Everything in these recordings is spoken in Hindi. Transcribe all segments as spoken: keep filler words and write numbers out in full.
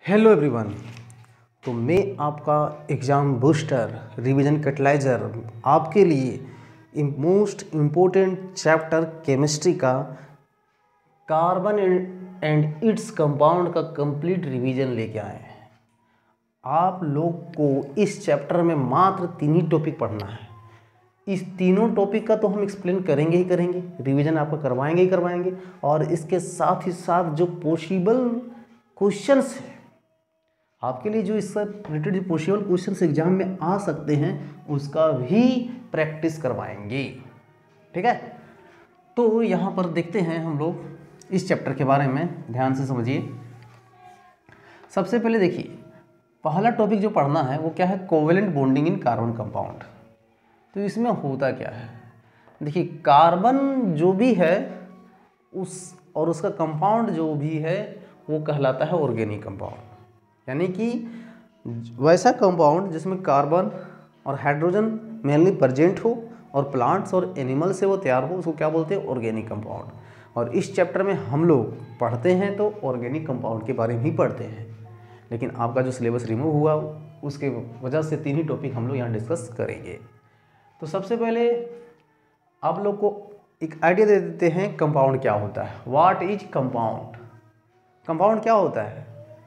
Hello everyone. तो मैं आपका एग्ज़ाम बूस्टर रिवीजन कैटलाइजर आपके लिए मोस्ट इम्पोर्टेंट चैप्टर केमिस्ट्री का कार्बन एंड इट्स कंपाउंड का कंप्लीट रिवीजन लेके आए हैं। आप लोग को इस चैप्टर में मात्र तीन ही टॉपिक पढ़ना है। इस तीनों टॉपिक का तो हम एक्सप्लेन करेंगे ही करेंगे, रिवीजन आपका करवाएंगे ही करवाएंगे, और इसके साथ ही साथ जो पॉसिबल क्वेश्चंस है आपके लिए, जो इससे रिलेटेड जो पॉसिबल क्वेश्चंस एग्जाम में आ सकते हैं, उसका भी प्रैक्टिस करवाएंगे। ठीक है, तो यहाँ पर देखते हैं हम लोग इस चैप्टर के बारे में, ध्यान से समझिए। सबसे पहले देखिए, पहला टॉपिक जो पढ़ना है वो क्या है, covalent bonding in carbon compound. तो इसमें होता क्या है, देखिए कार्बन जो भी है उस और उसका कंपाउंड जो भी है वो कहलाता है ऑर्गेनिक कंपाउंड, यानी कि वैसा कंपाउंड जिसमें कार्बन और हाइड्रोजन मेनली प्रेजेंट हो और प्लांट्स और एनिमल से वो तैयार हो, उसको क्या बोलते हैं, ऑर्गेनिक कंपाउंड। और इस चैप्टर में हम लोग पढ़ते हैं तो ऑर्गेनिक कंपाउंड के बारे में ही पढ़ते हैं, लेकिन आपका जो सिलेबस रिमूव हुआ उसके वजह से तीन ही टॉपिक हम लोग यहाँ डिस्कस करेंगे। तो सबसे पहले आप लोग को एक आइडिया दे देते हैं कंपाउंड क्या होता है। What is compound? कंपाउंड क्या होता है?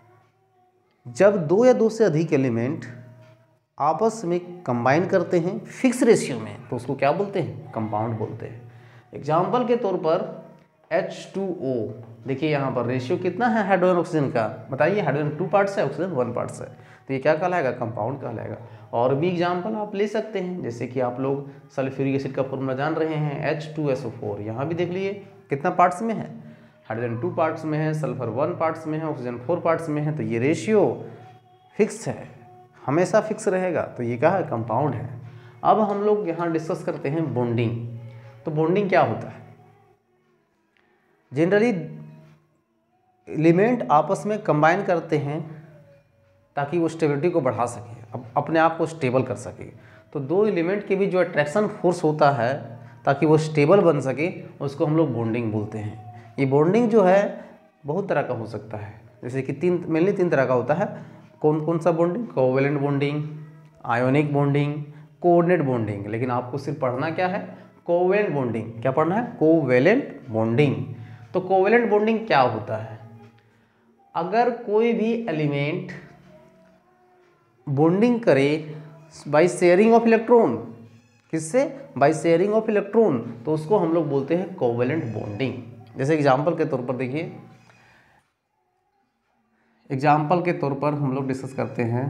जब दो या दो से अधिक एलिमेंट आपस में कंबाइन करते हैं फिक्स रेशियो में, तो उसको क्या बोलते हैं, कंपाउंड बोलते हैं। एग्जाम्पल के तौर पर एच टू ओ, देखिए यहाँ पर रेशियो कितना है हाइड्रोजन ऑक्सीजन का, बताइए। हाइड्रोजन टू पार्ट्स है, ऑक्सीजन वन पार्ट्स है, तो ये क्या कहलाएगा, कंपाउंड कहलाएगा। और भी एग्जाम्पल आप ले सकते हैं, जैसे कि आप लोग सल्फ्यूरिक एसिड का फॉर्मूला जान रहे हैं H two S O four, यहाँ भी देख लीजिए कितना पार्ट्स में है, हाइड्रोजन टू पार्ट्स में है, सल्फर वन पार्ट्स में है, ऑक्सीजन फोर पार्ट्स में है, तो ये रेशियो फिक्स है, हमेशा फिक्स रहेगा, तो ये क्या है, कंपाउंड है। अब हम लोग यहाँ डिस्कस करते हैं बॉन्डिंग। तो बॉन्डिंग क्या होता है, जनरली एलिमेंट आपस में कंबाइन करते हैं ताकि वो स्टेबिलिटी को बढ़ा सके, अब अपने आप को स्टेबल कर सके। तो दो एलिमेंट के बीच जो अट्रैक्शन फोर्स होता है ताकि वो स्टेबल बन सके, उसको हम लोग बॉन्डिंग बोलते हैं। ये बॉन्डिंग जो है बहुत तरह का हो सकता है, जैसे कि तीन मेनली तीन तरह का होता है। कौन कौन सा bonding, covalent bonding, ionic bonding, coordinate bonding. लेकिन आपको सिर्फ पढ़ना क्या है, कोवेलेंट बॉन्डिंग। क्या पढ़ना है, कोवेलेंट बॉन्डिंग। तो कोवेलेंट बॉन्डिंग क्या होता है, अगर कोई भी एलिमेंट बॉन्डिंग करे बाय शेयरिंग ऑफ इलेक्ट्रॉन, किससे, बाय शेयरिंग ऑफ इलेक्ट्रॉन, तो उसको हम लोग बोलते हैं कोवेलेंट बॉन्डिंग। जैसे एग्जाम्पल के तौर पर देखिए, एग्जाम्पल के तौर पर हम लोग डिस्कस करते हैं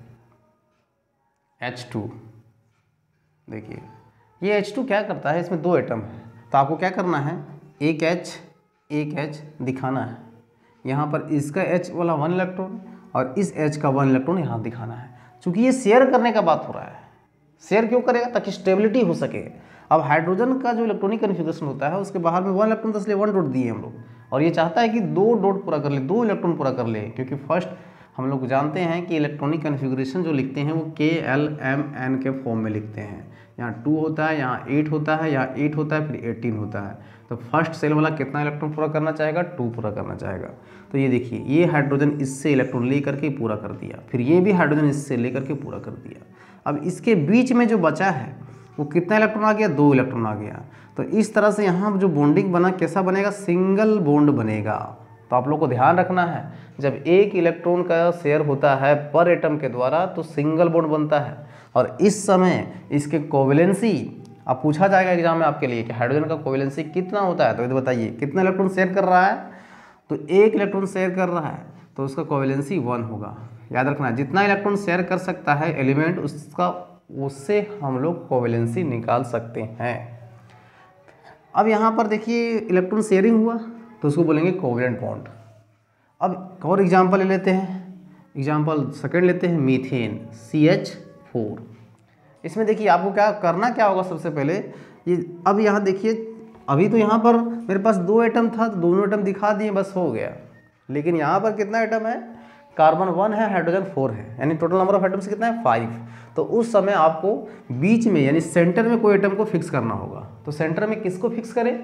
एच टू। देखिए ये एच टू क्या करता है, इसमें दो एटम है, तो आपको क्या करना है, एक H एक H दिखाना है। यहाँ पर इसका H वाला वन इलेक्ट्रॉन और इस H का वन इलेक्ट्रॉन यहाँ दिखाना है। चूँकि ये शेयर करने का बात हो रहा है, शेयर क्यों करेगा, ताकि स्टेबिलिटी हो सके। अब हाइड्रोजन का जो इलेक्ट्रॉनिक कन्फिगरेशन होता है उसके बाहर में वन इलेक्ट्रॉन, तो इसलिए वन डॉट दिए हम लोग, और ये चाहता है कि दो डॉट पूरा कर ले, दो इलेक्ट्रॉन पूरा कर ले, क्योंकि फर्स्ट हम लोग जानते हैं कि इलेक्ट्रॉनिक कन्फिगरेशन जो लिखते हैं वो के एल एम एन के फॉर्म में लिखते हैं। यहाँ टू होता है, यहाँ एट होता है, यहाँ एट होता है, फिर एटीन होता है। तो फर्स्ट सेल वाला कितना इलेक्ट्रॉन पूरा करना चाहेगा, टू पूरा करना चाहेगा। तो ये देखिए, ये हाइड्रोजन इससे इलेक्ट्रॉन ले करके पूरा कर दिया, फिर ये भी हाइड्रोजन इससे ले करके पूरा कर दिया। अब इसके बीच में जो बचा है वो कितना इलेक्ट्रॉन आ गया, दो इलेक्ट्रॉन आ गया। तो इस तरह से यहाँ जो बॉन्डिंग बना कैसा बनेगा, सिंगल बॉन्ड बनेगा। तो आप लोग को ध्यान रखना है, जब एक इलेक्ट्रॉन का शेयर होता है पर एटम के द्वारा तो सिंगल बॉन्ड बनता है। और इस समय इसके कोवेलेंसी, अब पूछा जाएगा एग्जाम में आपके लिए कि हाइड्रोजन का कोवेलेंसी कितना होता है, तो ये बताइए कितना इलेक्ट्रॉन शेयर कर रहा है, तो एक इलेक्ट्रॉन शेयर कर रहा है तो उसका कोवेलेंसी वन होगा। याद रखना, जितना इलेक्ट्रॉन शेयर कर सकता है एलिमेंट, उसका उससे हम लोग कोवेलेंसी निकाल सकते हैं। अब यहाँ पर देखिए इलेक्ट्रॉन शेयरिंग हुआ तो उसको बोलेंगे कोवेलेंट बॉन्ड। अब और एग्जांपल ले लेते हैं, एग्जांपल सेकंड लेते हैं, मीथेन सी एच फोर। इसमें देखिए आपको क्या करना क्या होगा, सबसे पहले ये, अब यहाँ देखिए अभी तो यहाँ पर मेरे पास दो एटम था तो दोनों एटम दिखा दिए, बस हो गया। लेकिन यहाँ पर कितना एटम है, कार्बन वन है, हाइड्रोजन फोर है, यानी टोटल नंबर ऑफ एटम्स कितना है, फाइव। तो उस समय आपको बीच में यानी सेंटर में कोई एटम को फिक्स करना होगा। तो सेंटर में किसको फिक्स करें,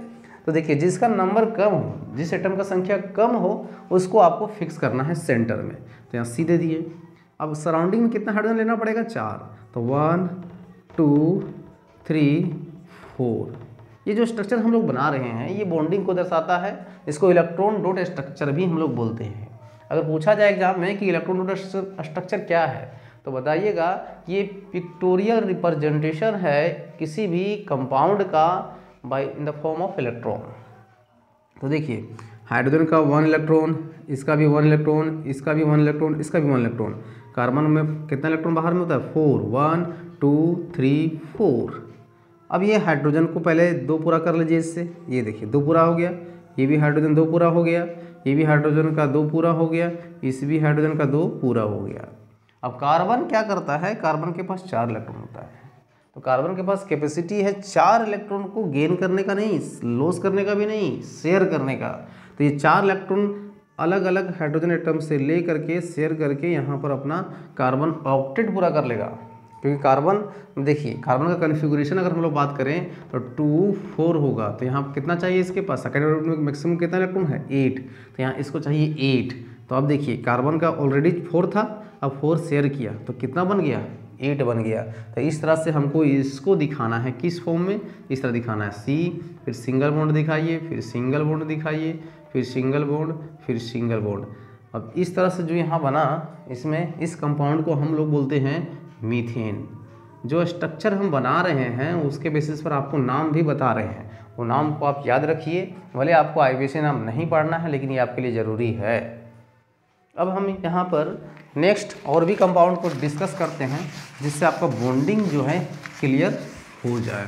तो देखिए जिसका नंबर कम हो, जिस एटम का संख्या कम हो, उसको आपको फिक्स करना है सेंटर में। तो यहाँ सी दे दिए। अब सराउंडिंग में कितना हाइड्रोजन लेना पड़ेगा, चार। तो वन टू थ्री फोर। ये जो स्ट्रक्चर हम लोग बना रहे हैं ये बॉन्डिंग को दर्शाता है। इसको इलेक्ट्रॉन डॉट स्ट्रक्चर भी हम लोग बोलते हैं। अगर पूछा जाए एग्जाम में कि इलेक्ट्रॉन डॉट स्ट्रक्चर क्या है, तो बताइएगा ये पिक्टोरियल रिप्रेजेंटेशन है किसी भी कंपाउंड का by in the form of electron. तो देखिए हाइड्रोजन का वन इलेक्ट्रॉन, इसका भी वन इलेक्ट्रॉन, इसका भी वन इलेक्ट्रॉन, इसका भी वन इलेक्ट्रॉन। कार्बन में कितना इलेक्ट्रॉन बाहर में होता है, four. One two three four. अब ये हाइड्रोजन को पहले दो पूरा कर लीजिए इससे। ये देखिए दो पूरा हो गया, ये भी हाइड्रोजन दो पूरा हो गया, ये भी हाइड्रोजन का दो पूरा हो गया, इस भी हाइड्रोजन का दो पूरा हो गया। अब कार्बन क्या करता है, कार्बन के पास चार इलेक्ट्रॉन होता है। तो कार्बन के पास कैपेसिटी है चार इलेक्ट्रॉन को गेन करने का नहीं, लॉस करने का भी नहीं, शेयर करने का। तो ये चार इलेक्ट्रॉन अलग अलग हाइड्रोजन एटम से ले करके शेयर करके यहाँ पर अपना कार्बन ऑक्टेट पूरा कर लेगा। क्योंकि कार्बन देखिए कार्बन का कन्फिगुरेशन अगर हम लोग बात करें तो टू फोर होगा। तो यहाँ कितना चाहिए इसके पास, सेकेंड ऑर्बिट में मैक्सिमम कितना इलेक्ट्रॉन है, एट। तो यहाँ इसको चाहिए एट। तो अब देखिए कार्बन का ऑलरेडी फोर था, अब फोर शेयर किया तो कितना बन गया, एट बन गया। तो इस तरह से हमको इसको दिखाना है, किस फॉर्म में, इस तरह दिखाना है। सी, फिर सिंगल बॉन्ड दिखाइए, फिर सिंगल बॉन्ड दिखाइए, फिर सिंगल बॉन्ड, फिर सिंगल बॉन्ड। अब इस तरह से जो यहाँ बना, इसमें इस कंपाउंड को हम लोग बोलते हैं मीथेन। जो स्ट्रक्चर हम बना रहे हैं उसके बेसिस पर आपको नाम भी बता रहे हैं, वो नाम को आप याद रखिए। भले आपको आई बी सी नाम नहीं पढ़ना है, लेकिन ये आपके लिए ज़रूरी है। अब हम यहाँ पर नेक्स्ट और भी कंपाउंड को डिस्कस करते हैं, जिससे आपका बॉन्डिंग जो है क्लियर हो जाए।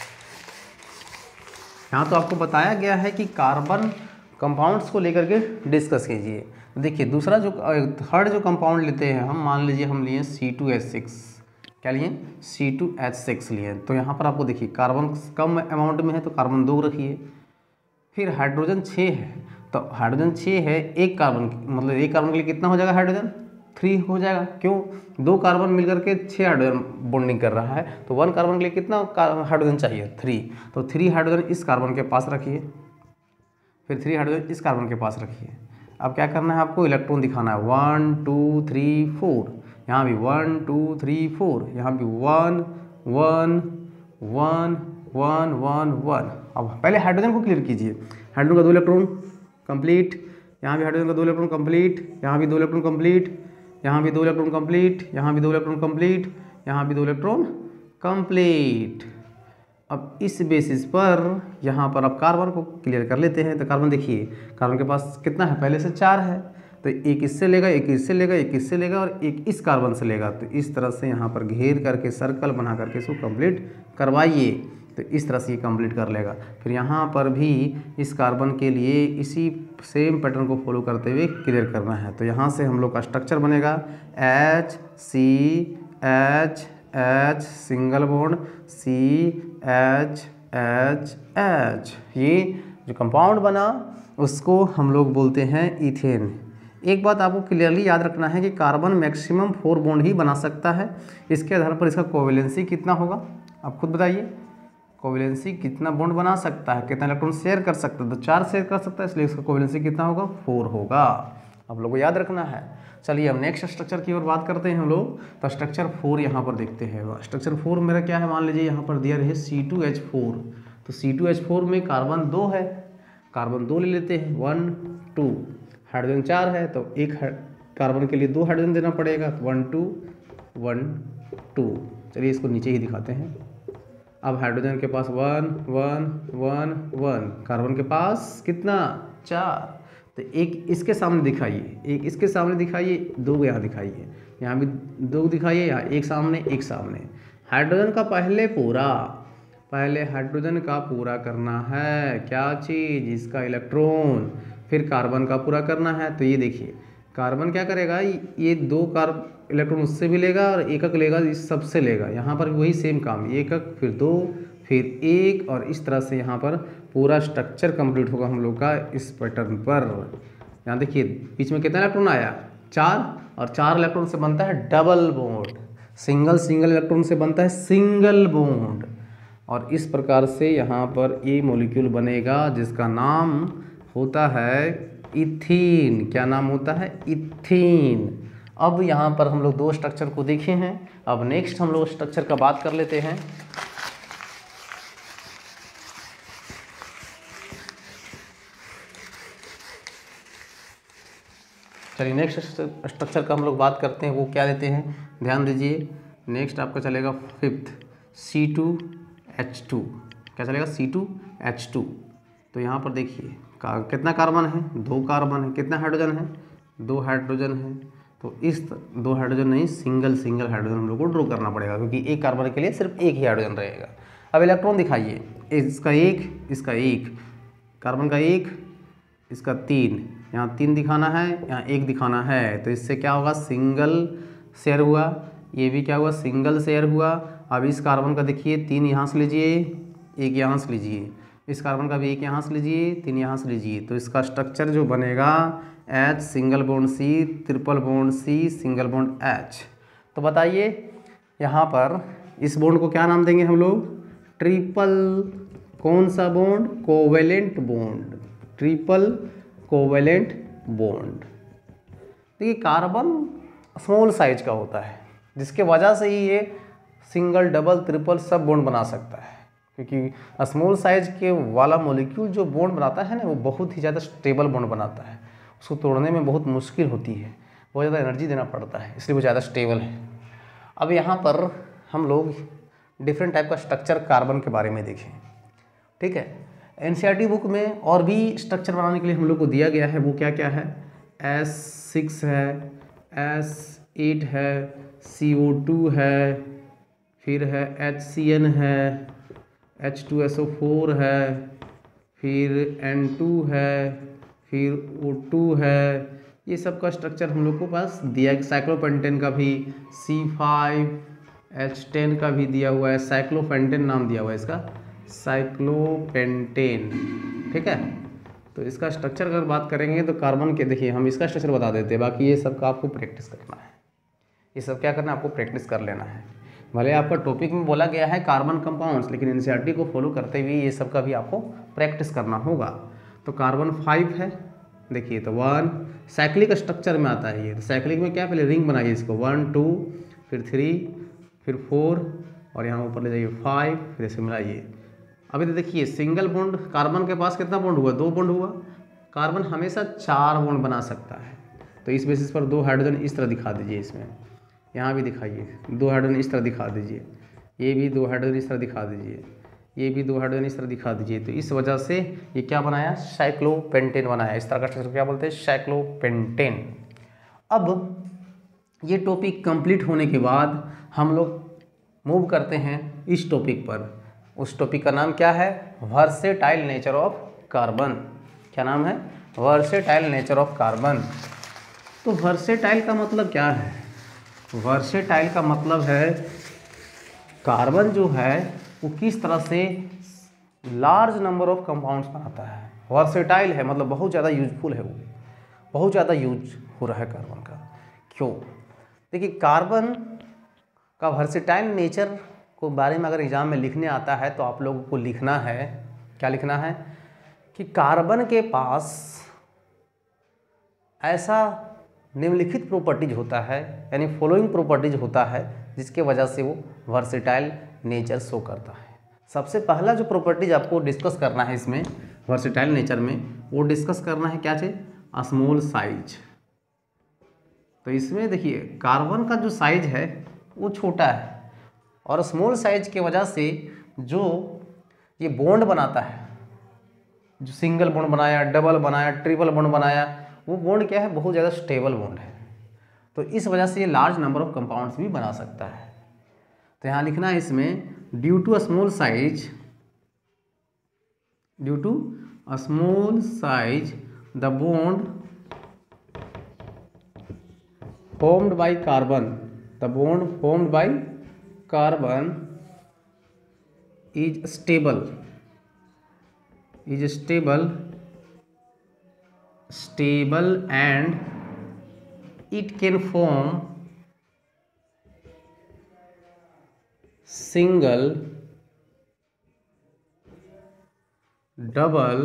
यहाँ तो आपको बताया गया है कि कार्बन कंपाउंड्स को लेकर के डिस्कस कीजिए। देखिए दूसरा जो थर्ड जो कंपाउंड लेते हैं हम, मान लीजिए हम लिए सी टू एच सिक्स। क्या लिए, सी टू एच सिक्स लिए। तो यहाँ पर आपको देखिए कार्बन कम अमाउंट में है तो कार्बन दो रखिए। फिर हाइड्रोजन छः है, तो हाइड्रोजन छः है, एक कार्बन मतलब एक कार्बन के लिए कितना हो जाएगा, हाइड्रोजन थ्री हो जाएगा। क्यों, दो कार्बन मिलकर के छः हाइड्रोजन बॉन्डिंग कर रहा है, तो वन कार्बन के लिए कितना हाइड्रोजन चाहिए, थ्री। तो थ्री हाइड्रोजन इस कार्बन के पास रखिए, फिर थ्री हाइड्रोजन इस कार्बन के पास रखिए। अब क्या करना है आपको, इलेक्ट्रॉन दिखाना है, वन टू थ्री फोर। यहाँ भी वन टू थ्री फोर, यहाँ भी one one one one one one. अब पहले हाइड्रोजन को क्लियर कीजिए। हाइड्रोजन का दो इलेक्ट्रॉन कंप्लीट, यहाँ भी हाइड्रोजन का दो इलेक्ट्रॉन कंप्लीट, यहाँ भी दो इलेक्ट्रॉन कंप्लीट, यहाँ भी दो इलेक्ट्रॉन कंप्लीट, यहाँ भी दो इलेक्ट्रॉन कंप्लीट, यहाँ भी दो इलेक्ट्रॉन कंप्लीट। अब इस बेसिस पर यहाँ पर अब कार्बन को क्लियर कर लेते हैं। तो कार्बन देखिए, कार्बन के पास कितना है, पहले से चार है, तो एक इससे लेगा, एक इससे लेगा, एक इससे लेगा और एक इस कार्बन से लेगा। तो इस तरह से यहाँ पर घेर करके सर्कल बना करके इसको कंप्लीट करवाइए। तो इस तरह से ये कंप्लीट कर लेगा। फिर यहाँ पर भी इस कार्बन के लिए इसी सेम पैटर्न को फॉलो करते हुए क्लियर करना है। तो यहाँ से हम लोग का स्ट्रक्चर बनेगा H C H H single bond C H H H. ये जो कंपाउंड बना उसको हम लोग बोलते हैं इथेन। एक बात आपको क्लियरली याद रखना है कि कार्बन मैक्सिमम फोर बॉन्ड ही बना सकता है। इसके आधार पर इसका कोवेलेंसी कितना होगा, आप खुद बताइए। कोवेलेंसी कितना बॉन्ड बना सकता है, कितना इलेक्ट्रॉन शेयर कर सकता है, तो चार शेयर कर सकता है, इसलिए इसका कोवेलेंसी कितना होगा, फोर होगा। आप लोगों को याद रखना है। चलिए अब नेक्स्ट स्ट्रक्चर की ओर बात करते हैं हम लोग। तो स्ट्रक्चर फोर यहाँ पर देखते हैं। स्ट्रक्चर फोर मेरा क्या है, मान लीजिए यहाँ पर दिया रहे सी टू एच फोर। तो सी टू एच फोर में कार्बन दो है, कार्बन दो ले लेते हैं, वन टू। हाइड्रोजन चार है तो एक कार्बन के लिए दो हाइड्रोजन देना पड़ेगा, वन टू वन टू। चलिए इसको नीचे ही दिखाते हैं। अब हाइड्रोजन के पास one one one one, carbon के पास कितना, चार। तो एक इसके सामने दिखाइए, एक इसके सामने दिखाइए, दो यहाँ दिखाइए, यहाँ भी दो दिखाइए, यहाँ एक सामने एक सामने। हाइड्रोजन का पहले पूरा पहले हाइड्रोजन का पूरा करना है, क्या चीज़, इसका इलेक्ट्रॉन। फिर कार्बन का पूरा करना है। तो ये देखिए कार्बन क्या करेगा, ये दो कार्ब इलेक्ट्रॉन उससे भी लेगा और एकक लेगा, इस सबसे लेगा। यहाँ पर वही सेम काम, एकक फिर दो फिर एक, और इस तरह से यहाँ पर पूरा स्ट्रक्चर कंप्लीट होगा हम लोग का इस पैटर्न पर। यहाँ देखिए बीच में कितना इलेक्ट्रॉन आया, चार, और चार इलेक्ट्रॉन से बनता है double bond. Single single electron से बनता है सिंगल बॉन्ड। और इस प्रकार से यहाँ पर ये मॉलिक्यूल बनेगा जिसका नाम होता है इथीन। क्या नाम होता है? इथीन। अब यहाँ पर हम लोग दो स्ट्रक्चर को देखे हैं। अब नेक्स्ट हम लोग स्ट्रक्चर का बात कर लेते हैं। चलिए नेक्स्ट स्ट्रक्चर का हम लोग बात करते हैं। वो क्या लेते हैं, ध्यान दीजिए। नेक्स्ट आपका चलेगा fifth C two H two. क्या चलेगा? C two H two. तो यहाँ पर देखिए का, कितना कार्बन है? दो कार्बन है। कितना हाइड्रोजन है? दो हाइड्रोजन है। तो इस दो हाइड्रोजन नहीं, सिंगल सिंगल हाइड्रोजन हम लोग को ड्रॉ करना पड़ेगा, क्योंकि एक कार्बन के लिए सिर्फ एक ही हाइड्रोजन रहेगा। अब इलेक्ट्रॉन दिखाइए, इसका एक, इसका एक, कार्बन का एक, इसका तीन, यहाँ तीन दिखाना है, यहाँ एक दिखाना है। तो इससे क्या होगा? सिंगल शेयर हुआ। ये भी क्या हुआ? सिंगल शेयर हुआ। अब इस कार्बन का देखिए, तीन यहाँ से लीजिए, एक यहाँ से लीजिए। इस कार्बन का भी एक यहाँ से लीजिए, तीन यहाँ से लीजिए। तो इसका स्ट्रक्चर जो बनेगा H single bond C, triple bond C, single bond H। तो बताइए यहाँ पर इस बॉन्ड को क्या नाम देंगे हम लोग? ट्रिपल कौन सा bond? Covalent bond. Triple covalent bond. देखिए कार्बन स्मॉल साइज का होता है, जिसके वजह से ही ये सिंगल, डबल, ट्रिपल सब बॉन्ड बना सकता है, क्योंकि स्मॉल साइज के वाला मॉलिक्यूल जो बॉन्ड बनाता है ना, वो बहुत ही ज़्यादा स्टेबल बॉन्ड बनाता है। उसको तोड़ने में बहुत मुश्किल होती है, बहुत ज़्यादा एनर्जी देना पड़ता है, इसलिए वो ज़्यादा स्टेबल है। अब यहाँ पर हम लोग डिफरेंट टाइप का स्ट्रक्चर कार्बन के बारे में देखें, ठीक है। एनसीईआरटी बुक में और भी स्ट्रक्चर बनाने के लिए हम लोग को दिया गया है। वो क्या क्या है? एस सिक्स है, एस एट है, सी ओ टू है, फिर है एच सी एन है, H two S O four है, फिर एन टू है, फिर ओ टू है। ये सब का स्ट्रक्चर हम लोग को पास दिया। साइक्लोपेंटेन का भी सी फाइव एच टेन का भी दिया हुआ है। साइक्लोपेंटेन नाम दिया हुआ है इसका, साइक्लोपेंटेन, ठीक है। तो इसका स्ट्रक्चर अगर बात करेंगे तो कार्बन के, देखिए हम इसका स्ट्रक्चर बता देते हैं, बाकी ये सब का आपको प्रैक्टिस करना है। ये सब क्या करना है? आपको प्रैक्टिस कर लेना है। भले आपका टॉपिक में बोला गया है कार्बन कंपाउंड्स, लेकिन एनसीईआरटी को फॉलो करते हुए ये सब का भी आपको प्रैक्टिस करना होगा। तो कार्बन फाइव है, देखिए तो वन साइक्लिक स्ट्रक्चर में आता है ये। तो साइक्लिक में क्या, पहले रिंग बनाइए इसको, वन टू, फिर थ्री, फिर फोर, और यहाँ ऊपर ले जाइए फाइव, फिर इसे मिलाइए। अभी तो देखिए सिंगल बॉन्ड, कार्बन के पास कितना बॉन्ड हुआ? दो बॉन्ड हुआ। कार्बन हमेशा चार बॉन्ड बना सकता है, तो इस बेसिस पर दो हाइड्रोजन इस तरह दिखा दीजिए। इसमें यहाँ भी दिखाइए, दो हाइड्रोजन इस तरह दिखा दीजिए, ये भी दो हाइड्रोजन इस तरह दिखा दीजिए, ये भी दो हाइड्रोजन इस तरह दिखा दीजिए। तो इस वजह से ये क्या बनाया? साइक्लोपेंटेन बनाया। इस तरह का स्ट्रक्चर क्या बोलते हैं? साइक्लोपेंटेन। अब ये टॉपिक कंप्लीट होने के बाद हम लोग मूव करते हैं इस टॉपिक पर। उस टॉपिक का नाम क्या है? Versatile nature of carbon. क्या नाम है? Versatile nature of carbon. तो वर्सेटाइल का मतलब क्या है? वर्सेटाइल का मतलब है कार्बन जो है वो किस तरह से लार्ज नंबर ऑफ कंपाउंड्स बनाता है। वर्सेटाइल है मतलब बहुत ज़्यादा यूजफुल है, वो बहुत ज़्यादा यूज हो रहा है कार्बन का। क्यों? देखिए कार्बन का वर्सेटाइल नेचर को बारे में अगर एग्जाम में लिखने आता है तो आप लोगों को लिखना है, क्या लिखना है? कि कार्बन के पास ऐसा निम्नलिखित प्रॉपर्टीज होता है, यानी फॉलोइंग प्रॉपर्टीज होता है, जिसके वजह से वो वर्सेटाइल नेचर शो करता है। सबसे पहला जो प्रॉपर्टीज आपको डिस्कस करना है इसमें वर्सेटाइल नेचर में, वो डिस्कस करना है क्या चीज़? Small size. तो इसमें देखिए कार्बन का जो साइज है वो छोटा है, और स्मॉल साइज के वजह से जो ये बॉन्ड बनाता है, जो सिंगल बॉन्ड बनाया, डबल बनाया, ट्रिपल बॉन्ड बनाया, वो बॉन्ड क्या है? बहुत ज़्यादा स्टेबल बॉन्ड है। तो इस वजह से ये लार्ज नंबर ऑफ कंपाउंड्स भी बना सकता है। तो यहाँ लिखना है इसमें, due to a small size, due to a small size the bond formed by carbon, the bond formed by carbon is stable, is stable, stable and it can form single double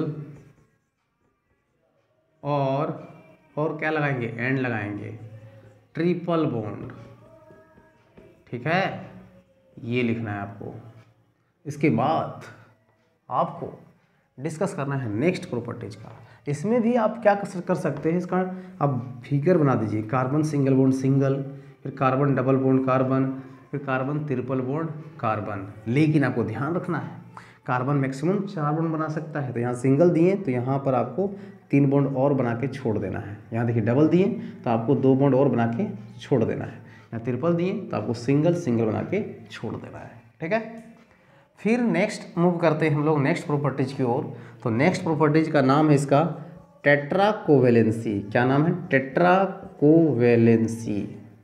और और क्या लगाएंगे, एंड लगाएंगे, ट्रिपल बॉन्ड। ठीक है, ये लिखना है आपको। इसके बाद आपको डिस्कस करना है नेक्स्ट प्रॉपर्टीज का। इसमें भी आप क्या कर सकते हैं, इसका आप फिगर बना दीजिए। कार्बन सिंगल बॉन्ड सिंगल, फिर कार्बन डबल बॉन्ड कार्बन, फिर कार्बन ट्रिपल बॉन्ड कार्बन। लेकिन आपको ध्यान रखना है, कार्बन मैक्सिमम चार बॉन्ड बना सकता है, तो यहाँ सिंगल दिए तो यहाँ पर आपको तीन बॉन्ड और बना के छोड़ देना है। यहाँ देखिए डबल दिए तो आपको दो बॉन्ड और बना के छोड़ देना है। यहाँ ट्रिपल दिए तो आपको सिंगल सिंगल बना के छोड़ देना है। ठीक है, फिर नेक्स्ट मूव करते हैं हम लोग नेक्स्ट प्रॉपर्टीज की ओर। तो नेक्स्ट प्रॉपर्टीज का नाम है इसका टेट्रा कोवेलेंसी। क्या नाम है, टेट्रा कोवेलेंसी।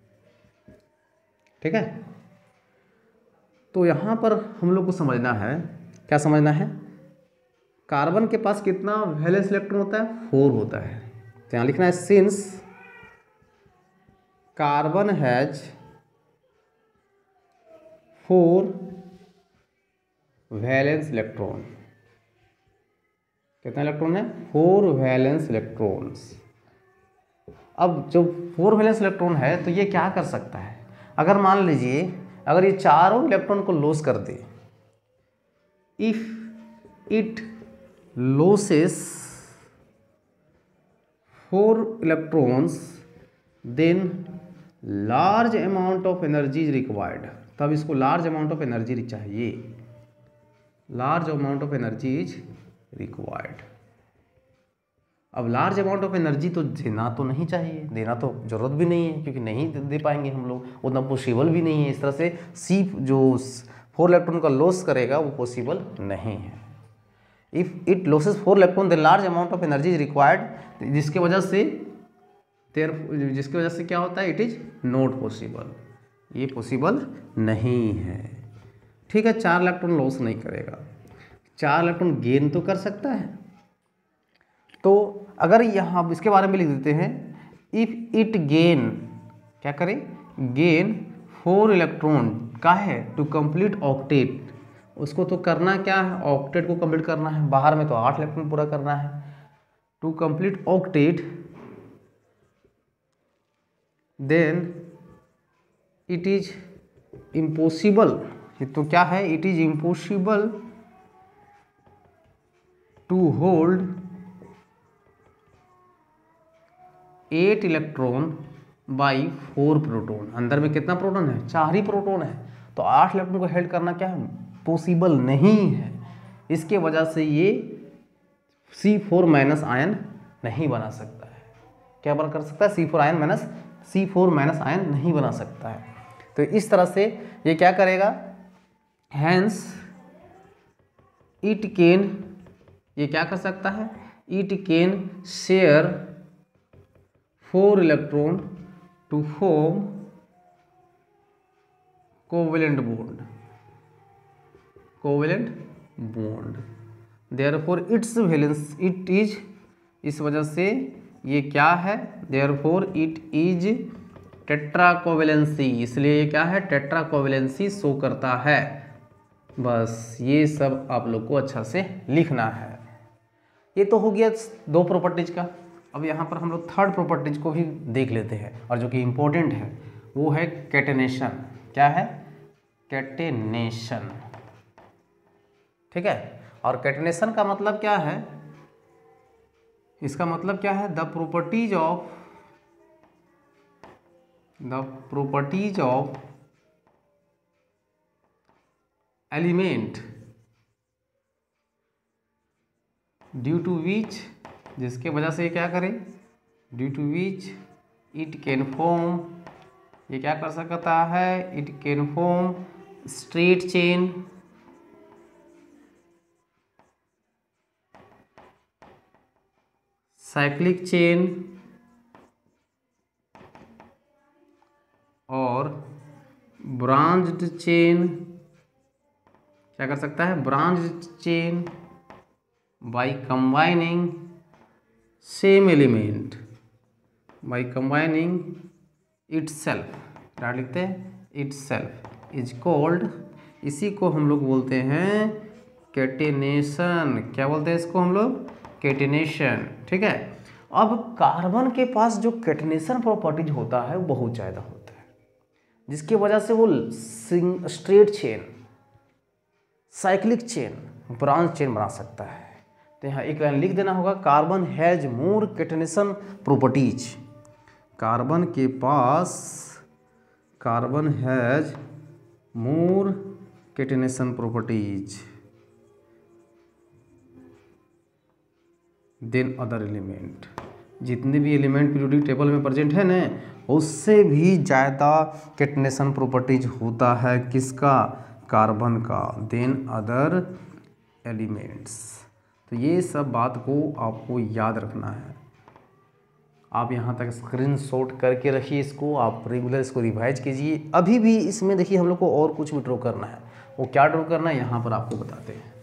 ठीक है, तो यहाँ पर हम लोग को समझना है, क्या समझना है, कार्बन के पास कितना वैलेंस इलेक्ट्रॉन होता है, फोर होता है। तो यहाँ लिखना है since carbon has four valence electron. कितना इलेक्ट्रॉन है, फोर वैलेंस इलेक्ट्रॉन्स। अब जो फोर वैलेंस इलेक्ट्रॉन है तो ये क्या कर सकता है, अगर मान लीजिए अगर ये चारों इलेक्ट्रॉन को लॉस कर दे, if it loses four electrons then large amount of energy is required. तब इसको लार्ज अमाउंट ऑफ एनर्जी चाहिए, large amount of energy is required. अब लार्ज अमाउंट ऑफ एनर्जी तो देना तो नहीं चाहिए, देना तो जरूरत भी नहीं है, क्योंकि नहीं दे पाएंगे हम लोग, उतना पॉसिबल भी नहीं है। इस तरह से सी जो फोर इलेक्ट्रॉन का लॉस करेगा वो पॉसिबल नहीं है। If it loses four electron the large amount of energy is required, जिसके वजह से देर जिसकी वजह से क्या होता है, इट इज नॉट पॉसिबल, ये पॉसिबल नहीं है। ठीक है, चार इलेक्ट्रॉन लॉस नहीं करेगा, चार इलेक्ट्रॉन गेन तो कर सकता है। तो अगर यहाँ इसके बारे में लिख देते हैं, इफ इट गेन, क्या करें, गेन फोर इलेक्ट्रॉन का है टू कंप्लीट ऑक्टेट। उसको तो करना क्या है, ऑक्टेट को कंप्लीट करना है, बाहर में तो आठ इलेक्ट्रॉन पूरा करना है। To complete octet then it is impossible, तो क्या है, it is impossible to hold eight electron by four proton. अंदर में कितना प्रोटॉन है, चार ही प्रोटॉन है, तो आठ इलेक्ट्रॉन को हेल्ड करना क्या है, पॉसिबल नहीं है। इसके वजह से ये सी फोर माइनस आयन नहीं बना सकता है। क्या बना कर सकता है, C four ion minus C four minus ion नहीं बना सकता है। तो इस तरह से ये क्या करेगा, हैंस इट कैन, ये क्या कर सकता है, it can share four electron to form covalent bond, covalent bond. Therefore its valence it is, इस वजह से ये क्या है, therefore it is tetra covalency, इसलिए ये क्या है, टेट्रा कोवेलेंसी शो करता है। बस ये सब आप लोग को अच्छा से लिखना है। ये तो हो गया दो प्रॉपर्टीज का। अब यहाँ पर हम लोग थर्ड प्रॉपर्टीज को भी देख लेते हैं, और जो कि इम्पोर्टेंट है वो है कैटेनेशन। क्या है, कैटेनेशन। ठीक है, और कैटेनेशन का मतलब क्या है, इसका मतलब क्या है, the properties of the properties of element due to which, जिसके वजह से क्या करें, due to which it can form, ये क्या कर सकता है, it can form straight chain, cyclic chain और ब्रांच्ड चेन। क्या कर सकता है, branched chain by combining same element, by combining itself, क्या लिखते हैं, इटसेल्फ इज कॉल्ड, इसी को हम लोग बोलते हैं कैटेनेशन, क्या बोलते हैं इसको हम लोग, कैटेनेशन, ठीक है। अब कार्बन के पास जो कैटेनेशन प्रॉपर्टीज होता है वो बहुत ज़्यादा होता है, जिसकी वजह से वो straight chain, cyclic chain, branch chain बना सकता है। तो यहाँ एक लाइन लिख देना होगा, carbon has more catenation properties. Carbon के पास, carbon has more catenation properties than other element. जितने भी एलिमेंट पीरियोडिक टेबल में प्रेजेंट है ना, उससे भी ज़्यादा कैटेनेशन प्रॉपर्टीज होता है किसका, कार्बन का, देन अदर एलिमेंट्स। तो ये सब बात को आपको याद रखना है। आप यहाँ तक स्क्रीनशॉट करके रखिए इसको, आप रेगुलर इसको रिवाइज कीजिए। अभी भी इसमें देखिए हम लोग को और कुछ भी ड्रॉ करना है, वो क्या ड्रॉ करना है यहाँ पर आपको बताते हैं।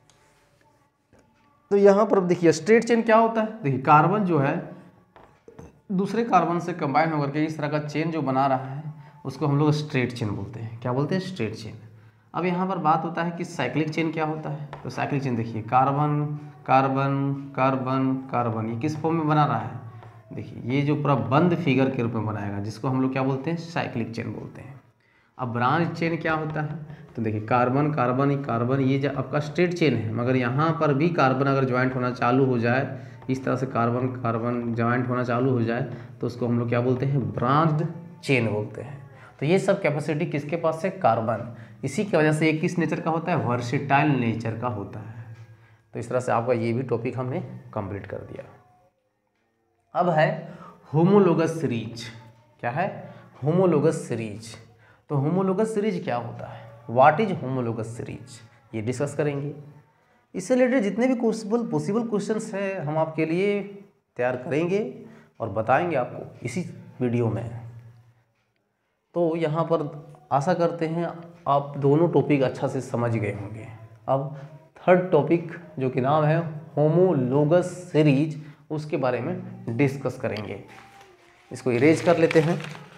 तो यहाँ पर देखिए स्ट्रेट चेन क्या होता है, देखिए कार्बन जो है दूसरे कार्बन से कंबाइन होकर के इस तरह का चेन जो बना रहा है उसको हम लोग स्ट्रेट चेन बोलते हैं। क्या बोलते हैं, स्ट्रेट चेन। अब यहाँ पर बात होता है कि साइक्लिक चेन क्या होता है। तो साइक्लिक चेन देखिए कार्बन कार्बन कार्बन कार्बन, ये किस फॉर्म में बना रहा है, देखिए ये जो पूरा बंद फिगर के रूप में बनाएगा, जिसको हम लोग क्या बोलते हैं, साइक्लिक चेन बोलते हैं। अब ब्रांच चेन क्या होता है, तो देखिए कार्बन कार्बन ही कार्बन, ये जो आपका स्ट्रेट चेन है, मगर यहाँ पर भी कार्बन अगर ज्वाइंट होना चालू हो जाए, इस तरह से कार्बन कार्बन ज्वाइंट होना चालू हो जाए, तो उसको हम लोग क्या बोलते हैं, ब्रांच्ड चेन बोलते हैं। तो ये सब कैपेसिटी किसके पास है, कार्बन। इसी की वजह से ये किस नेचर का होता है, वर्सेटाइल नेचर का होता है। तो इस तरह से आपका ये भी टॉपिक हमने कंप्लीट कर दिया। अब है होमोलोगस सीरीज। क्या है, होमोलोगस सीरीज। तो होमोलोगस सीरीज क्या होता है, व्हाट इज होमोलोगस सीरीज, ये डिस्कस करेंगे। इससे रिलेटेड जितने भी पॉसिबल पॉसिबल क्वेश्चंस हैं हम आपके लिए तैयार करेंगे और बताएंगे आपको इसी वीडियो में। तो यहाँ पर आशा करते हैं आप दोनों टॉपिक अच्छा से समझ गए होंगे। अब थर्ड टॉपिक जो कि नाम है होमोलोगस सीरीज, उसके बारे में डिस्कस करेंगे। इसको इरेज कर लेते हैं।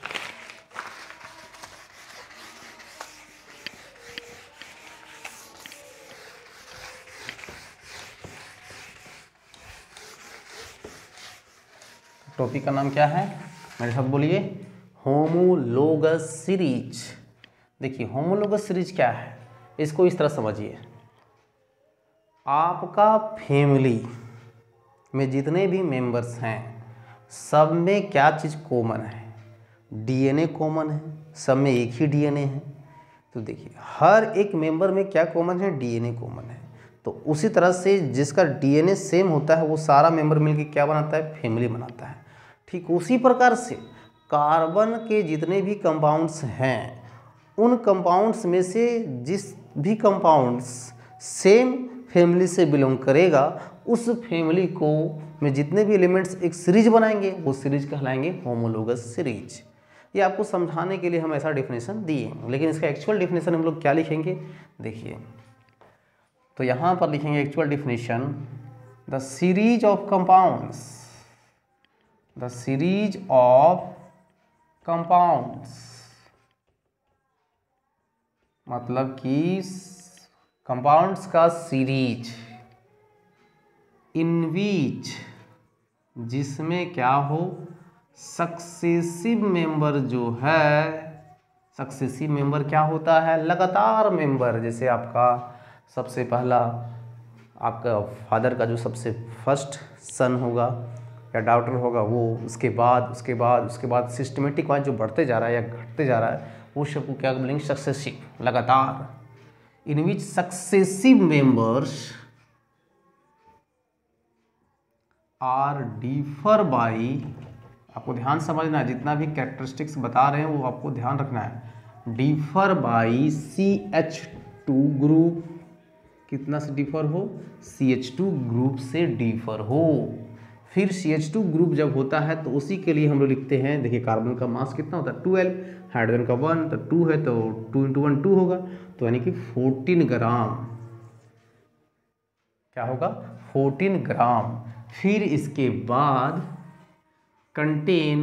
टॉपिक का नाम क्या है, मेरे साथ बोलिए, होमोलोगस सीरीज। देखिए होमोलोगस सीरीज क्या है, इसको इस तरह समझिए। आपका फैमिली में जितने भी मेंबर्स हैं सब में क्या चीज़ कॉमन है, डीएनए कॉमन है, सब में एक ही डीएनए है। तो देखिए हर एक मेंबर में क्या कॉमन है, डीएनए कॉमन है। तो उसी तरह से जिसका डीएनए सेम होता है वो सारा मेंबर मिलकर क्या बनाता है, फैमिली बनाता है। ठीक उसी प्रकार से कार्बन के जितने भी कंपाउंड्स हैं उन कंपाउंड्स में से जिस भी कंपाउंड्स सेम फैमिली से बिलोंग करेगा, उस फैमिली को में जितने भी एलिमेंट्स एक सीरीज बनाएंगे वो सीरीज कहलाएंगे होमोलोगस सीरीज। ये आपको समझाने के लिए हम ऐसा डेफिनेशन दिए, लेकिन इसका एक्चुअल डेफिनेशन हम लोग क्या लिखेंगे, देखिए। तो यहाँ पर लिखेंगे actual definition, the series of compounds, the series of compounds, मतलब कि कंपाउंड्स का सीरीज, इन विच, जिसमें क्या हो, सक्सेसिव मेंबर जो है, सक्सेसिव मेंबर क्या होता है, लगातार मेंबर। जैसे आपका सबसे पहला आपका फादर का जो सबसे फर्स्ट सन होगा या डॉटर होगा, वो उसके बाद उसके बाद उसके बाद सिस्टमेटिक वाइज जो बढ़ते जा रहा है या घटते जा रहा है, वो सबको क्या बोलेंगे, सक्सेसिव, लगातार। In which successive members are differ by, आपको ध्यान समझना है, जितना भी कैरेक्टरिस्टिक्स बता रहे हैं वो आपको ध्यान रखना है। Differ by C H two group, कितना से डिफर हो, सी एच टू ग्रुप से डिफर हो। फिर सी एच टू ग्रुप जब होता है तो उसी के लिए हम लोग लिखते हैं, देखिए कार्बन का मास कितना होता है, ट्वेल्व, हाइड्रोजन का वन, तो टू है तो टू इंटू वन टू होगा, तो यानी कि फोर्टीन ग्राम, क्या होगा, फोर्टीन ग्राम। फिर इसके बाद कंटेन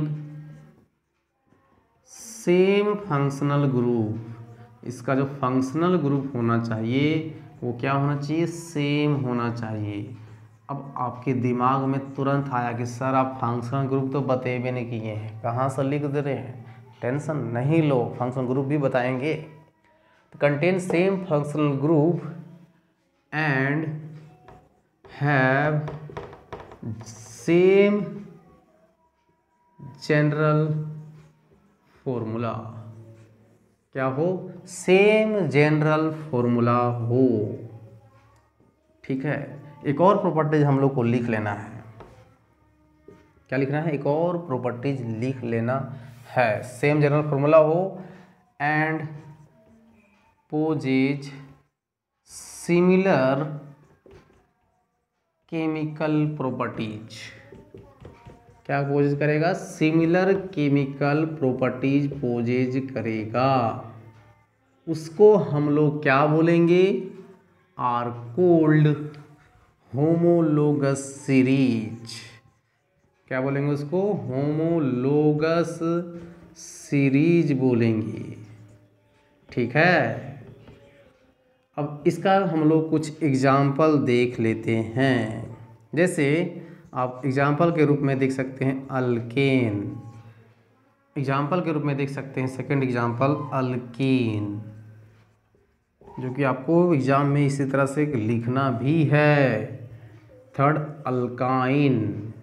सेम फंक्शनल ग्रुप, इसका जो फंक्शनल ग्रुप होना चाहिए वो क्या होना चाहिए, सेम होना चाहिए। अब आपके दिमाग में तुरंत आया कि सर आप फंक्शनल ग्रुप तो बतेबे नहीं किए हैं, कहाँ से लिख दे रहे हैं। टेंशन नहीं लो, फंक्शनल ग्रुप भी बताएंगे। तो contain same functional group and have same general formula. क्या हो, सेम जनरल फॉर्मूला हो। ठीक है, एक और प्रॉपर्टीज हम लोग को लिख लेना है। क्या लिखना है, एक और प्रॉपर्टीज लिख लेना है। सेम जनरल फॉर्मूला हो and possess similar chemical properties. क्या पोजेज करेगा, सिमिलर केमिकल प्रॉपर्टीज पोजेज करेगा। उसको हम लोग क्या बोलेंगे, आर कोल्ड होमोलोगस सीरीज। क्या बोलेंगे उसको, होमोलोगस सीरीज बोलेंगे। ठीक है, अब इसका हम लोग कुछ एग्जाम्पल देख लेते हैं। जैसे आप एग्जाम्पल के रूप में देख सकते हैं अल्केन, एग्जाम्पल के रूप में देख सकते हैं सेकंड एग्जाम्पल अल्केन, जो कि आपको एग्जाम में इसी तरह से लिखना भी है। Third alkyne.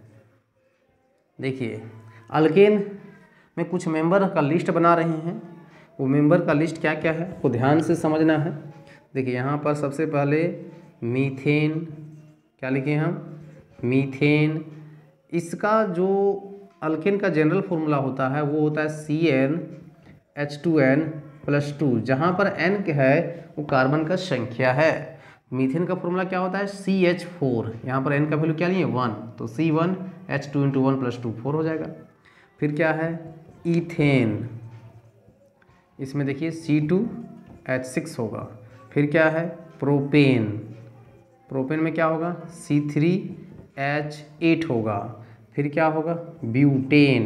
देखिए अल्केन में कुछ मेंबर का लिस्ट बना रहे हैं, वो मेंबर का लिस्ट क्या क्या है वो ध्यान से समझना है। देखिए यहाँ पर सबसे पहले मीथेन, क्या लिखे हम, मीथेन। इसका जो अल्केन का जनरल फॉर्मूला होता है वो होता है C N H two N plus two, जहाँ पर एन है वो कार्बन का संख्या है। मीथेन का फॉर्मूला क्या होता है सी एच फोर, यहाँ पर एन का वैल्यू क्या लिए वन, तो C one H two into one plus two four हो जाएगा। फिर क्या है ईथेन, इसमें देखिए सी टू एच सिक्स होगा। फिर क्या है प्रोपेन, प्रोपेन में क्या होगा सी थ्री एच एट होगा। फिर क्या होगा butane,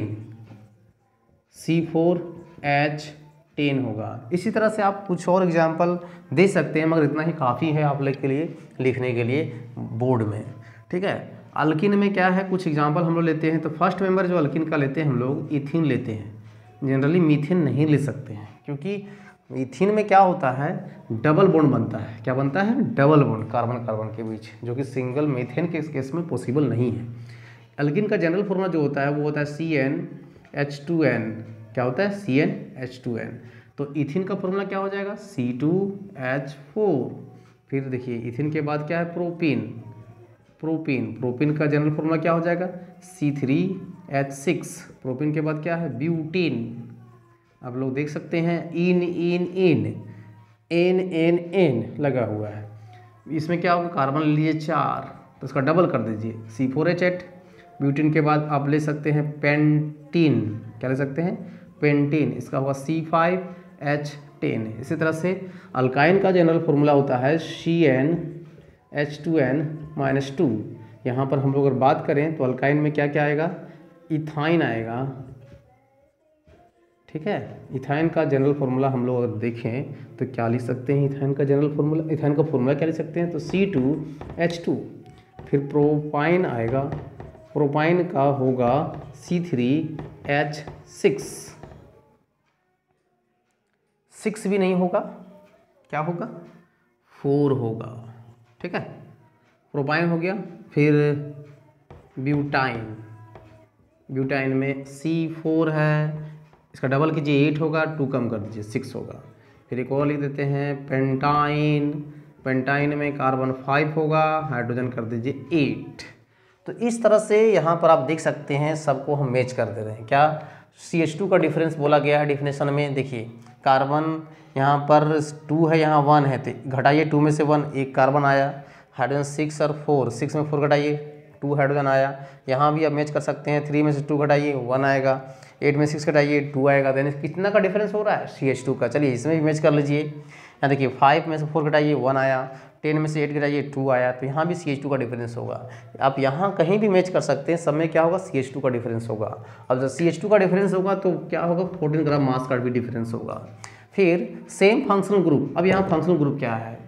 C four H ten होगा। इसी तरह से आप कुछ और एग्जाम्पल दे सकते हैं, मगर इतना ही काफ़ी है आप लोग के लिए लिखने के लिए बोर्ड में। ठीक है, अल्किन में क्या है कुछ एग्जाम्पल हम लोग लेते हैं। तो फर्स्ट मेंबर जो अल्किन का लेते हैं हम लोग इथिन लेते हैं, जनरली मीथेन नहीं ले सकते हैं, क्योंकि इथिन में क्या होता है डबल बॉन्ड बनता है। क्या बनता है, डबल बॉन्ड कार्बन कार्बन के बीच, जो कि सिंगल मीथेन के केस में पॉसिबल नहीं है। अल्किन का जनरल फॉर्मूला जो होता है वो होता है C N H two N, क्या होता है C N H two N. तो इथिन का फॉर्मूला क्या हो जाएगा सी टू एच फोर। फिर देखिए इथिन के बाद क्या है प्रोपीन, प्रोपीन प्रोपीन का जनरल फॉर्मूला क्या हो जाएगा C three H six. Propene के बाद क्या है ब्यूटीन। आप लोग देख सकते हैं इन इन इन एन एन एन लगा हुआ है। इसमें क्या होगा कार्बन लिए चार, तो इसका डबल कर दीजिए C four H eight. Butene के बाद आप ले सकते हैं पेंटीन, क्या ले सकते हैं पेंटीन, इसका होगा सी फाइव एच टेन। इसी तरह से अल्काइन का जनरल फॉर्मूला होता है C N H two N minus two. यहाँ पर हम लोग अगर बात करें तो अल्काइन में क्या क्या आएगा इथाइन आएगा। ठीक है, इथाइन का जनरल फॉर्मूला हम लोग अगर देखें तो क्या लिख सकते हैं इथाइन का जनरल फॉर्मूला, इथाइन का फॉर्मूला क्या लिख सकते हैं तो सी टू एच टू। फिर प्रोपाइन आएगा, प्रोपाइन का होगा C three H six. Six भी नहीं होगा, क्या होगा फोर होगा। ठीक है, प्रोपाइन हो गया। फिर ब्यूटाइन, ब्यूटाइन में सी फोर है, इसका डबल कीजिए एट होगा, टू कम कर दीजिए सिक्स होगा। फिर एक और लिख देते हैं पेंटाइन, पेंटाइन में कार्बन फाइव होगा, हाइड्रोजन कर दीजिए एट। तो इस तरह से यहाँ पर आप देख सकते हैं सबको हम मैच कर दे रहे हैं। क्या सी एच टू का डिफरेंस बोला गया है डिफिनेशन में। देखिए कार्बन यहाँ पर टू है, यहाँ वन है, तो घटाइए टू में से वन, एक कार्बन आया। हाइड्रोजन सिक्स और फोर, सिक्स में फोर घटाइए टू हाइड्रोजन आया। यहाँ भी आप मैच कर सकते हैं, थ्री में से टू घटाइए वन आएगा, एट में सिक्स घटाइए टू आएगा। देन कितना का डिफरेंस हो रहा है सी एच टू का। चलिए इसमें भी मैच कर लीजिए। यहाँ देखिए फाइव में से फोर घटाइए वन आया, टेन में से एट घटाइए टू आया, तो यहाँ भी सी एच टू का डिफरेंस होगा। आप यहाँ कहीं भी मैच कर सकते हैं, सब में क्या होगा सी एच टू का डिफरेंस होगा। अब जब सी एच टू का डिफरेंस होगा तो क्या होगा फोर्टीन ग्राम मास का भी डिफरेंस होगा। फिर सेम फंक्शनल ग्रुप, अब यहाँ फंक्शनल ग्रुप क्या है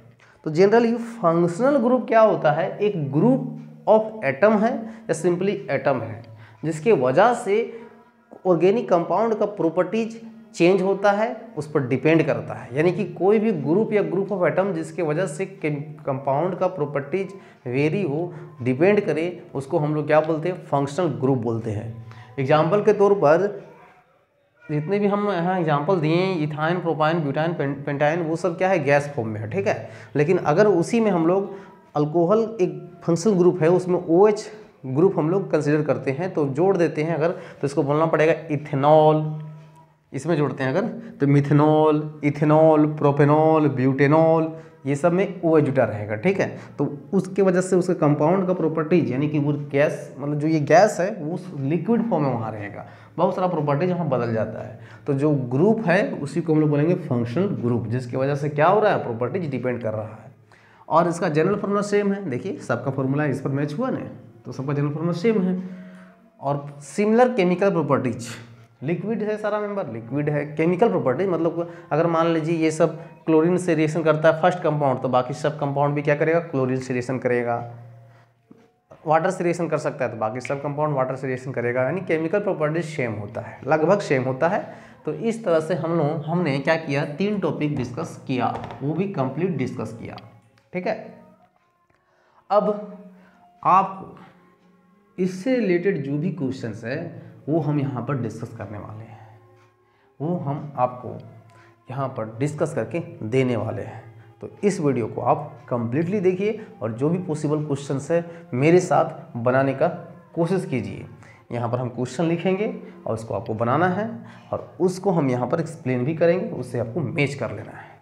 तो जनरली फंक्शनल ग्रुप क्या होता है, एक ग्रुप ऑफ एटम है या सिंपली एटम है जिसके वजह से ऑर्गेनिक कंपाउंड का प्रॉपर्टीज चेंज होता है, उस पर डिपेंड करता है। यानी कि कोई भी ग्रुप या ग्रुप ऑफ एटम जिसके वजह से कंपाउंड का प्रॉपर्टीज वेरी हो, डिपेंड करे, उसको हम लोग क्या बोलते हैं, फंक्शनल ग्रुप बोलते हैं। एग्जाम्पल के तौर पर जितने भी हम यहाँ एग्जाम्पल दिए हैं, इथाइन, प्रोपाइन, ब्यूटाइन, पेंटाइन, वो सब क्या है, गैस फॉर्म में है, ठीक है। लेकिन अगर उसी में हम लोग अल्कोहल एक फंक्शनल ग्रुप है, उसमें ओ एच ग्रुप हम लोग कंसिडर करते हैं तो जोड़ देते हैं अगर, तो इसको बोलना पड़ेगा इथेनॉल। इसमें जोड़ते हैं अगर तो मिथेनॉल, इथेनॉल, प्रोपेनॉल, ब्यूटेनॉल, ये सब में ओ एच जुटा रहेगा, ठीक है। तो उसके वजह से उसके कंपाउंड का प्रॉपर्टीज यानी कि वो गैस, मतलब जो ये गैस है वो लिक्विड फॉर्म में वहाँ रहेगा, बहुत सारा प्रॉपर्टीज वहाँ बदल जाता है। तो जो ग्रुप है उसी को हम लोग बोलेंगे फंक्शनल ग्रुप, जिसकी वजह से क्या हो रहा है, प्रॉपर्टीज डिपेंड कर रहा है। और इसका जनरल फॉर्मूला सेम है, देखिए सबका फॉर्मूला इस पर मैच हुआ ना, तो सबका जनरल फॉर्मूला सेम है। और सिमिलर केमिकल प्रॉपर्टीज, लिक्विड है सारा मेंबर, लिक्विड है, केमिकल प्रॉपर्टी मतलब अगर मान लीजिए ये सब क्लोरीन से रिएक्शन करता है फर्स्ट कंपाउंड, तो बाकी सब कंपाउंड भी क्या करेगा, क्लोरीन से रिएक्शन करेगा। वाटर से रिएक्शन कर सकता है तो बाकी सब कंपाउंड वाटर से रिएक्शन करेगा, यानी केमिकल प्रॉपर्टी सेम होता है, लगभग सेम होता है। तो इस तरह से हम लोग हमने क्या किया, तीन टॉपिक डिस्कस किया, वो भी कंप्लीट डिस्कस किया, ठीक है। अब आपको इससे रिलेटेड जो भी क्वेश्चंस है वो हम यहाँ पर डिस्कस करने वाले हैं, वो हम आपको यहाँ पर डिस्कस करके देने वाले हैं। तो इस वीडियो को आप कंप्लीटली देखिए और जो भी पॉसिबल क्वेश्चंस है मेरे साथ बनाने का कोशिश कीजिए। यहाँ पर हम क्वेश्चन लिखेंगे और उसको आपको बनाना है और उसको हम यहाँ पर एक्सप्लेन भी करेंगे, उससे आपको मैच कर लेना है।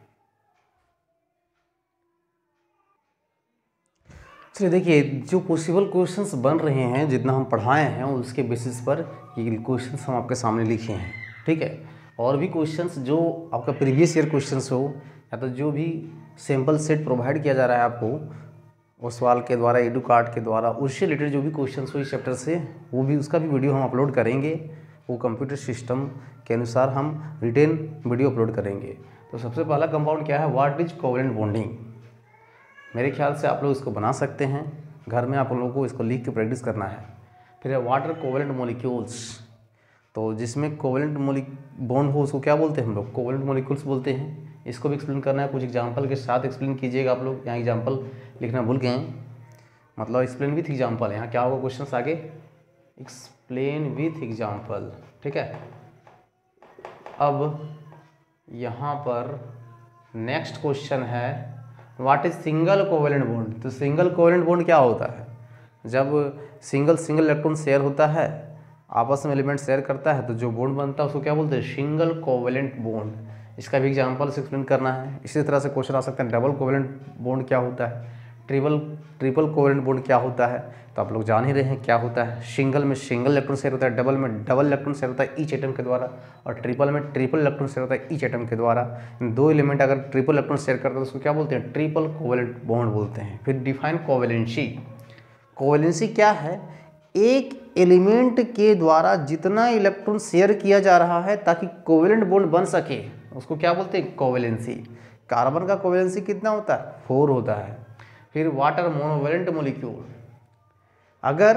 चलिए देखिए, जो पॉसिबल क्वेश्चंस बन रहे हैं, जितना हम पढ़ाए हैं उसके बेसिस पर ये क्वेश्चंस हम आपके सामने लिखे हैं, ठीक है। और भी क्वेश्चंस जो आपका प्रीवियस ईयर क्वेश्चंस हो या तो जो भी सैम्पल सेट प्रोवाइड किया जा रहा है आपको उस सवाल के द्वारा, एडू कार्ड के द्वारा, उससे रिलेटेड जो भी क्वेश्चंस हो इस चैप्टर से, वो भी उसका भी वीडियो हम अपलोड करेंगे। वो कंप्यूटर सिस्टम के अनुसार हम रिटेन वीडियो अपलोड करेंगे। तो सबसे पहला कंपाउंड क्या है, व्हाट इज कोवेलेंट बॉन्डिंग। मेरे ख्याल से आप लोग इसको बना सकते हैं, घर में आप लोगों को इसको लिख के प्रैक्टिस करना है। फिर है वाटर कोवेलेंट मॉलिक्यूल्स, तो जिसमें कोवेलेंट मॉलिक बॉन्ड हो उसको क्या बोलते हैं हम लोग, कोवेलेंट मॉलिक्यूल्स बोलते हैं। इसको भी एक्सप्लेन करना है, कुछ एग्जांपल के साथ एक्सप्लेन कीजिएगा आप लोग। यहाँ एग्जांपल लिखना भूल गए हैं, मतलब एक्सप्लेन विथ एग्जांपल। यहाँ क्या होगा क्वेश्चन आगे, एक्सप्लेन विथ एग्जांपल, ठीक है। अब यहाँ पर नेक्स्ट क्वेश्चन है what is single covalent bond. तो सिंगल कोवेलेंट बॉन्ड क्या होता है, जब सिंगल सिंगल इलेक्ट्रॉन शेयर होता है, आपस में एलिमेंट शेयर करता है, तो जो बॉन्ड बनता है उसको क्या बोलते हैं, सिंगल कोवेलेंट बॉन्ड। इसका भी एग्जांपल से एक्सप्लेन करना है। इसी तरह से क्वेश्चन आ सकते हैं डबल कोवेलेंट बॉन्ड क्या होता है, ट्रिपल ट्रिपल कोवेलेंट बॉन्ड क्या होता है। तो आप लोग जान ही रहे हैं क्या होता है। सिंगल में सिंगल इलेक्ट्रॉन शेयर होता है, डबल में डबल इलेक्ट्रॉन शेयर होता है ईच एटम के द्वारा, और ट्रिपल में ट्रिपल इलेक्ट्रॉन शेयर होता है ईच एटम के द्वारा। दो एलिमेंट अगर ट्रिपल इलेक्ट्रॉन शेयर करते हैं तो उसको क्या बोलते हैं, ट्रिपल कोवेलेंट बॉन्ड बोलते हैं। फिर डिफाइन कोवेलेंसी। कोवेलेंसी क्या है, एक एलिमेंट के द्वारा जितना इलेक्ट्रॉन शेयर किया जा रहा है ताकि कोवेलेंट बॉन्ड बन सके, उसको क्या बोलते हैं, कोवेलेंसी। कार्बन का कोवेलेंसी कितना होता है, फोर होता है। फिर वाटर मोनोवेलेंट मॉलिक्यूल, अगर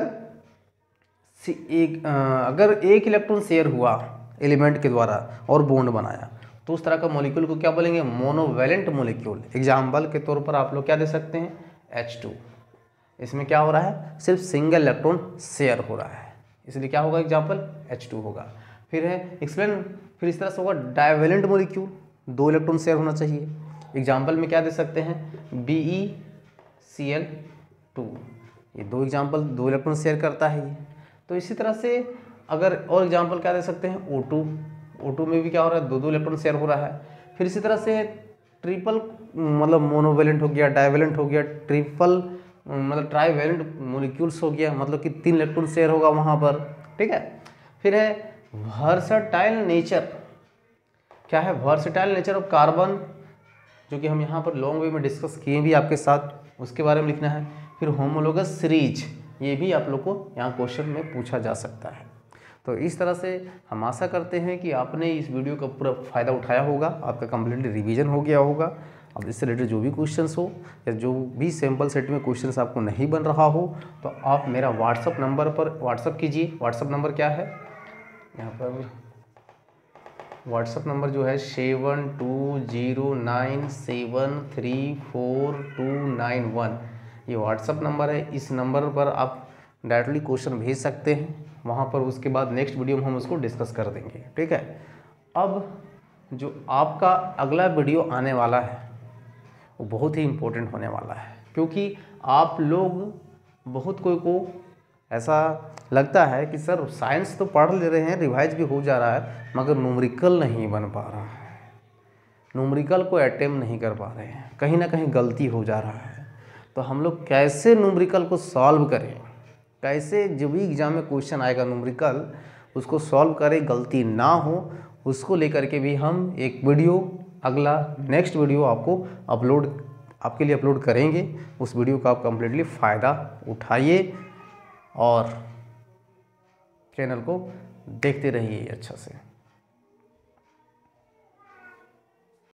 एक अगर एक इलेक्ट्रॉन शेयर हुआ एलिमेंट के द्वारा और बॉन्ड बनाया तो उस तरह का मॉलिक्यूल को क्या बोलेंगे, मोनोवेलेंट मॉलिक्यूल। एग्जाम्पल के तौर पर आप लोग क्या दे सकते हैं, एच टू। इसमें क्या हो रहा है, सिर्फ सिंगल इलेक्ट्रॉन शेयर हो रहा है, इसलिए क्या होगा, एग्जाम्पल एच टू होगा। फिर है एक्सप्लेन, फिर इस तरह से होगा डाइवेलेंट मॉलिक्यूल, दो इलेक्ट्रॉन शेयर होना चाहिए। एग्जाम्पल में क्या दे सकते हैं, B E C L two, ये दो एग्जाम्पल, दो इलेक्ट्रॉन शेयर करता है ये। तो इसी तरह से अगर और एग्जाम्पल क्या दे सकते हैं, ओ टू, ओ टू में भी क्या हो रहा है, दो दो इलेक्ट्रॉन शेयर हो रहा है। फिर इसी तरह से ट्रिपल मतलब मोनोवेलेंट हो गया, डाइवेलेंट हो गया, ट्रिपल मतलब ट्राईवेलेंट मॉलिक्यूल्स हो गया, मतलब कि तीन इलेक्ट्रॉन शेयर होगा वहाँ पर, ठीक है। फिर है वर्सटाइल नेचर, क्या है, वर्सटाइल नेचर ऑफ कार्बन, जो कि हम यहाँ पर लॉन्ग वे में डिस्कस किए भी आपके साथ, उसके बारे में लिखना है। फिर होमोलोगस सीरीज, ये भी आप लोग को यहाँ क्वेश्चन में पूछा जा सकता है। तो इस तरह से हम आशा करते हैं कि आपने इस वीडियो का पूरा फ़ायदा उठाया होगा, आपका कम्प्लीटली रिवीजन हो गया होगा अब इससे रिलेटेड जो भी क्वेश्चंस हो या जो भी सैम्पल सेट में क्वेश्चंस आपको नहीं बन रहा हो तो आप मेरा व्हाट्सअप नंबर पर व्हाट्सअप कीजिए। व्हाट्सअप नंबर क्या है, यहाँ पर व्हाट्सअप नंबर जो है seven two zero nine seven three four two nine one, ये व्हाट्सअप नंबर है। इस नंबर पर आप डायरेक्टली क्वेश्चन भेज सकते हैं वहाँ पर, उसके बाद नेक्स्ट वीडियो में हम उसको डिस्कस कर देंगे, ठीक है। अब जो आपका अगला वीडियो आने वाला है वो बहुत ही इम्पोर्टेंट होने वाला है, क्योंकि आप लोग बहुत कोई को ऐसा लगता है कि सर साइंस तो पढ़ ले रहे हैं, रिवाइज भी हो जा रहा है, मगर न्यूमेरिकल नहीं बन पा रहा है, न्यूमेरिकल को अटेम्प्ट नहीं कर पा रहे हैं, कहीं ना कहीं गलती हो जा रहा है। तो हम लोग कैसे न्यूमेरिकल को सॉल्व करें, कैसे जो भी एग्जाम में क्वेश्चन आएगा न्यूमेरिकल उसको सॉल्व करें, गलती ना हो, उसको लेकर के भी हम एक वीडियो, अगला नेक्स्ट वीडियो आपको अपलोड आपके लिए अपलोड करेंगे। उस वीडियो का आप कम्प्लीटली फ़ायदा उठाइए और चैनल को देखते रहिए अच्छा से।